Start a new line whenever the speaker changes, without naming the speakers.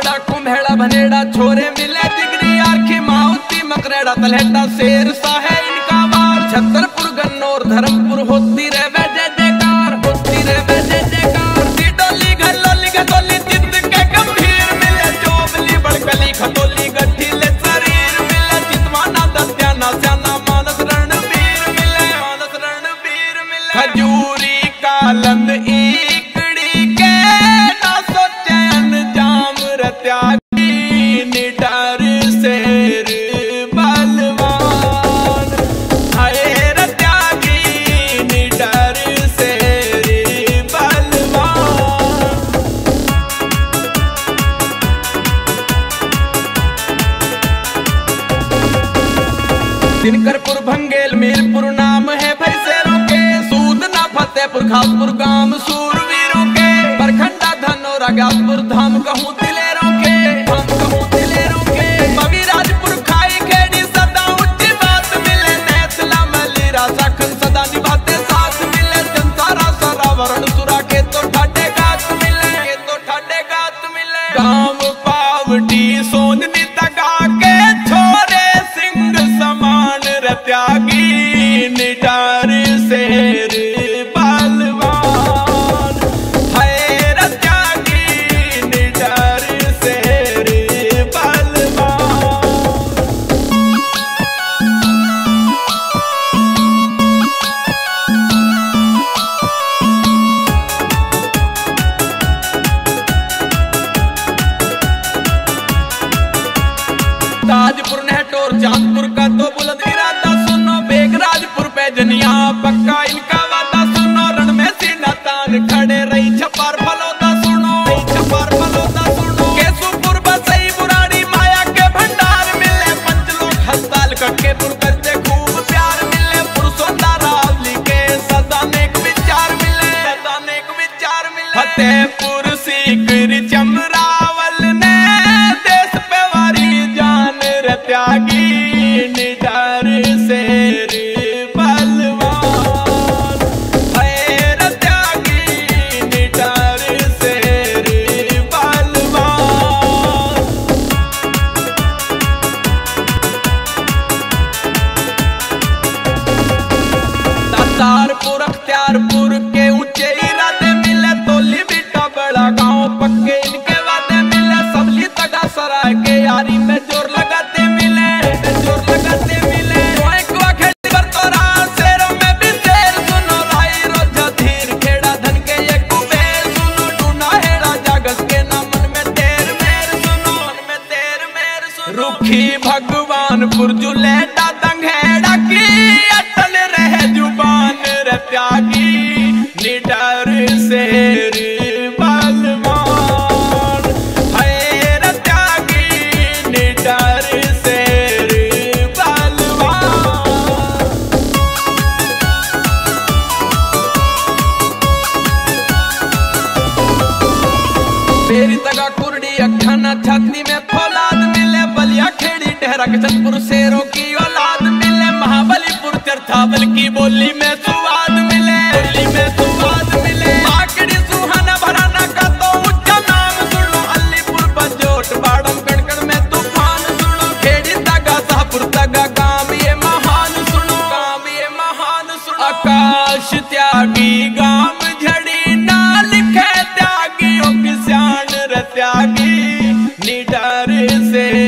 बाला कुम्हेड़ा भनेड़ा छोरे मिले दिगरी आखी माउती मकरेड़ा तलहेटा शेर सा है इनका वार। छतरपुर गन्नौर धर्मपुर होती रे जय जयकार, होती रे जय जयकार। डोली घलोली घतोली चित्त के गंभीर मिले चोबली बड़कली खतोली गठी ले शरीर मिले चितवाना दत्याना स्याना मानस रणवीर मिले, मानस रणवीर मिले। खजूरी कालंद इकड़ी के ना सोचे अनजाम रत्यागी निडर शेर बलवान। हाय रत्यागी निडर शेर बलवान। दिनकरपुर भंगेल मीरपुर नाम है भाई शेरों के। सूदना फतेहपुर खासपुर गांव सूरवीरों के। परखंडा धनौरा गाजपुर धाम कहूँ दिलेरों के, धाम कहूँ दिलेरों के। मवीराजपुर खाई खेड़ी सदा ऊंची बात मिले। नैसला मलीरा साखन सदा निभाते साथ मिले। जनसारा सारा वरण सुरा के तो ठाडे गात मिले, के तो ठाडे गात मिले। गांव पावटी सोननी तगा के छोरे सिंह समान रत्यागी निडर शेर बलवान। है रत्यागी निडर शेर बलवान। ताजपुर नेहटोर चांदपुर का तो बुलंद इरादा सुनो। बेगराजपुर पे जनिया पक्का इनका वादा सुनो। रण में सीना तान खड़े रही छपार फलोदा सुनो, छपार फलोदा सुनो। केसुपुर बसई बुराड़ी माया के भंडार मिले। पंचलोक हस्ताल कटकेपुर करते खूब प्यार मिले। पुरुषोत्ता रावली के सदा नेक विचार मिले, सदा नेक विचार मिले। फतेहपुर सीकर चमरावल ने देश पे वारी जान रत्यागी निडर शेर बलवान। है रत्यागी निडर शेर बलवान। दातारपुर अख्तियारपुर के ऊंचे इरादे मिले। तोली बिटा बड़ा गांव पक्के इनके वादे मिले। सबली तगा सराय के यारी में जोर लगाते मिले, जोर लगाते मिले। शेरों में भी शेर सुनो। लाई रोजा धीर खेड़ा धन के ये कुबेर सुनो। टूना हेड़ा जागस के ना मन में तेर मेर सुनो, मन में तेर मेर सुनो। रुखी भगवानपुर जुलेटा दंगेड़ा की अटल रहे जुबान रत्यागी निडर शेर बलवान। है रत्यागी निडर शेर बलवान। पेरी तगा कुरडी अखाना छाती में फौलाद मिले। बलिया खेड़ी डेहरा के चंदपुर शेरों की औलाद मिले। महाबलीपुर चरथावल की बोली में सुवाद मिले, बोली में सुवाद मिले। आकड़ी सुहाना भराना का तो ऊंचा नाम सुनो। अलीपुर बजोट बाड़म कणकण में तूफान सुनो। खेड़ी तगा शाहपुर तगा गांव ये महान सुनो, गांव ये महान सुनो। आकाश त्यागी गांव झड़ी ना लिखे त्यागियों की स्यान रत्यागी निडर शेर